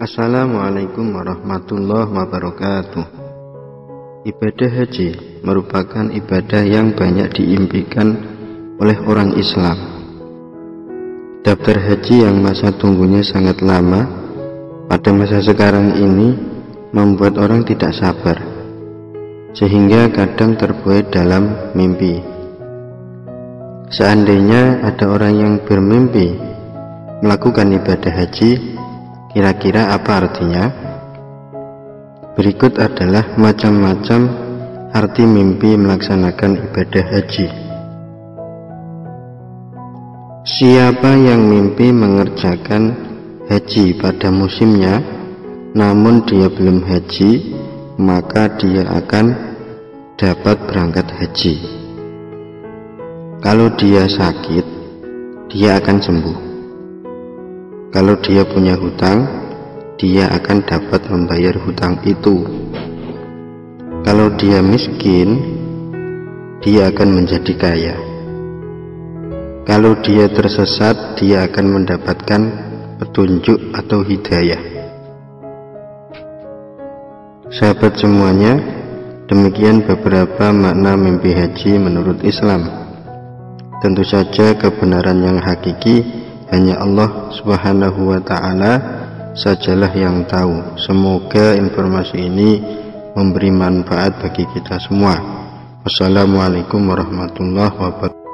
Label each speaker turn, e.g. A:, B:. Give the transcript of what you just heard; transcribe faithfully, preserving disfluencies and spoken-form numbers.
A: Assalamualaikum warahmatullahi wabarakatuh. Ibadah haji merupakan ibadah yang banyak diimpikan oleh orang Islam. Daftar haji yang masa tunggunya sangat lama pada masa sekarang ini membuat orang tidak sabar, sehingga kadang terbuai dalam mimpi. Seandainya ada orang yang bermimpi melakukan ibadah haji, kira-kira apa artinya? Berikut adalah macam-macam arti mimpi melaksanakan ibadah haji. Siapa yang mimpi mengerjakan haji pada musimnya, namun dia belum haji, maka dia akan dapat berangkat haji. Kalau dia sakit, dia akan sembuh. Kalau dia punya hutang, dia akan dapat membayar hutang itu. Kalau dia miskin, dia akan menjadi kaya. Kalau dia tersesat, dia akan mendapatkan petunjuk atau hidayah. Sahabat semuanya, demikian beberapa makna mimpi haji menurut Islam. Tentu saja kebenaran yang hakiki hanya Allah Subhanahu wa ta'ala sajalah yang tahu. Semoga informasi ini memberi manfaat bagi kita semua. Wassalamualaikum warahmatullahi wabarakatuh.